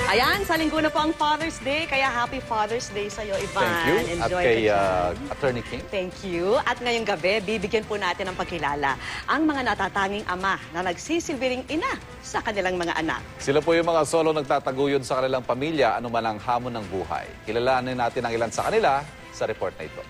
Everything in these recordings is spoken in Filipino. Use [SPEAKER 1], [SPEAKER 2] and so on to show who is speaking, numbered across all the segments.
[SPEAKER 1] Ayan, sa linggo na po ang Father's Day, kaya happy Father's Day sa'yo, Ivan.
[SPEAKER 2] Thank you. At
[SPEAKER 1] Enjoy
[SPEAKER 2] kay
[SPEAKER 1] ka dyan.
[SPEAKER 2] Attorney King.
[SPEAKER 1] Thank you. At ngayong gabi, bibigyan po natin ng pagkilala ang mga natatanging ama na nagsisilbing ina sa kanilang mga anak.
[SPEAKER 2] Sila po yung mga solo nagtataguyod sa kanilang pamilya, anuman ang hamon ng buhay. Kilalanin natin ang ilan sa kanila sa report na ito.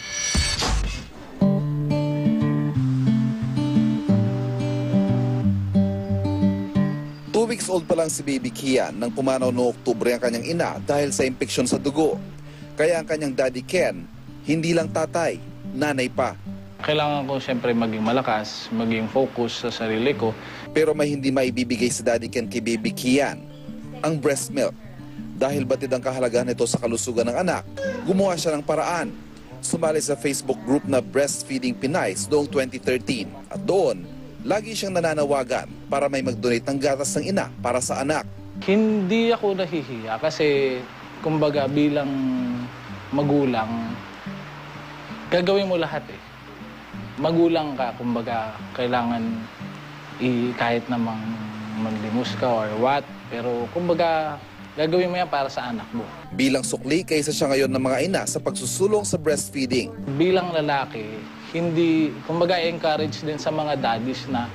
[SPEAKER 2] Weeks old pa lang si baby Kian nang pumanaw noong Oktubre ang kanyang ina dahil sa impeksyon sa dugo. Kaya ang kanyang daddy Ken, hindi lang tatay, nanay pa.
[SPEAKER 3] Kailangan ko siyempre maging malakas, maging focus sa sarili ko.
[SPEAKER 2] Pero may hindi maibibigay sa daddy Ken kay baby Kian, ang breast milk. Dahil batid ang kahalagahan nito sa kalusugan ng anak, gumawa siya ng paraan. Sumali sa Facebook group na Breastfeeding Pinays noong 2013 at doon, lagi siyang nananawagan para may mag-donate ng gatas ng ina para sa anak.
[SPEAKER 3] Hindi ako nahihiya kasi kumbaga bilang magulang, gagawin mo lahat eh. Magulang ka, kumbaga kailangan kahit namang manlimos ka or what, pero kumbaga gagawin mo yan para sa anak mo.
[SPEAKER 2] Bilang sukli, kaisa siya ngayon ng mga ina sa pagsusulong sa breastfeeding.
[SPEAKER 3] Bilang lalaki, hindi, kumbaga encourage din sa mga daddies na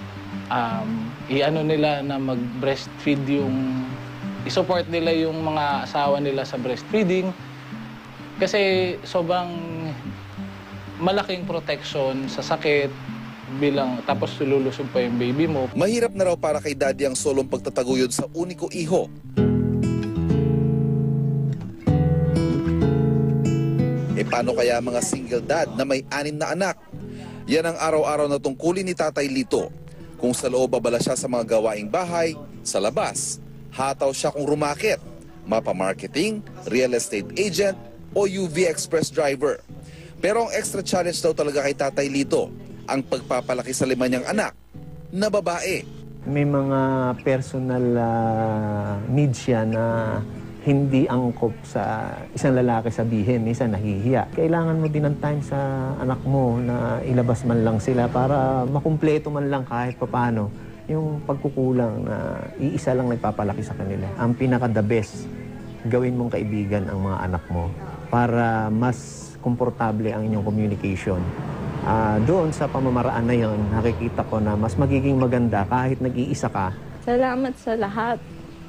[SPEAKER 3] i-ano nila na mag-breastfeed yung, i-support nila yung mga asawa nila sa breastfeeding. Kasi sobrang malaking protection sa sakit bilang, tapos lulusob pa yung baby mo.
[SPEAKER 2] Mahirap na raw para kay daddy ang solong pagtataguyod sa uniko iho. E paano kaya mga single dad na may 6 na anak? Yan ang araw-araw na tungkulin ni Tatay Lito. Kung sa loob babala siya sa mga gawaing bahay, sa labas, hataw siya kung rumakit, mapa-marketing, real estate agent o UV Express driver. Pero ang extra challenge daw talaga kay Tatay Lito, ang pagpapalaki sa 5 niyang anak na babae.
[SPEAKER 4] May mga personal needs siya na hindi angkop sa isang lalaki sabihin, minsan nahihiya. Kailangan mo din ng time sa anak mo na ilabas man lang sila para makumpleto man lang kahit papano yung pagkukulang na iisa lang nagpapalaki sa kanila. Ang pinaka-the best, gawin mong kaibigan ang mga anak mo para mas komportable ang inyong communication. Doon sa pamamaraan na yon, nakikita ko na mas magiging maganda kahit nag-iisa ka.
[SPEAKER 5] Salamat sa lahat.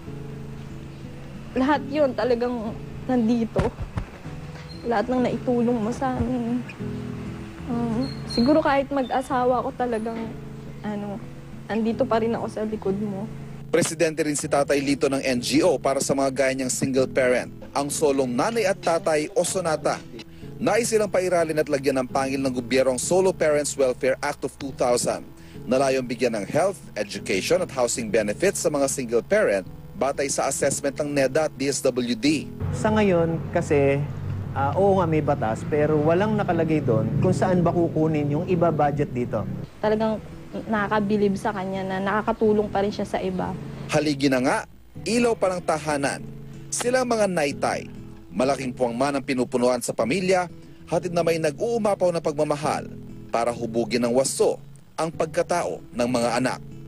[SPEAKER 5] Lahat yun talagang nandito. Lahat ng naitulong mo sa amin. Siguro kahit mag-asawa ko talagang, andito pa rin ako sa likod mo.
[SPEAKER 2] Presidente rin si Tatay Lito ng NGO para sa mga gaya niyang single parent, ang solong nanay at tatay o sonata. Nais silang pairalin at lagyan ng pangil ng gobyerno ang Solo Parents Welfare Act of 2000 na layong bigyan ng health, education at housing benefits sa mga single parent batay sa assessment ng NEDA at DSWD.
[SPEAKER 4] Sa ngayon kasi, oo nga may batas pero walang nakalagay doon kung saan ba kukunin yung iba budget dito.
[SPEAKER 5] Talagang nakakabilib sa kanya na nakakatulong pa rin siya sa iba.
[SPEAKER 2] Haligi na nga, ilaw pa ng tahanan. Silang mga naitay, malaking puwangman ang pinupunuan sa pamilya, hatid na may nag-uumapaw na pagmamahal para hubugin ng wasto ang pagkatao ng mga anak.